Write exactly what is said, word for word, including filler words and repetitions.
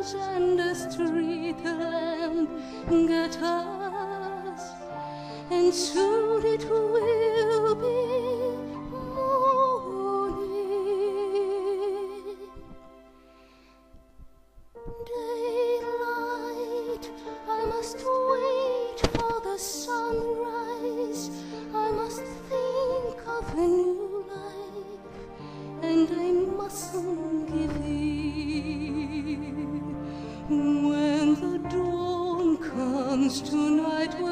stars and the street lamp get us, and soon it will be morning. Daylight, I must wait for the sunrise. I must think of a new life, and I mustn't give in. When the dawn comes tonight,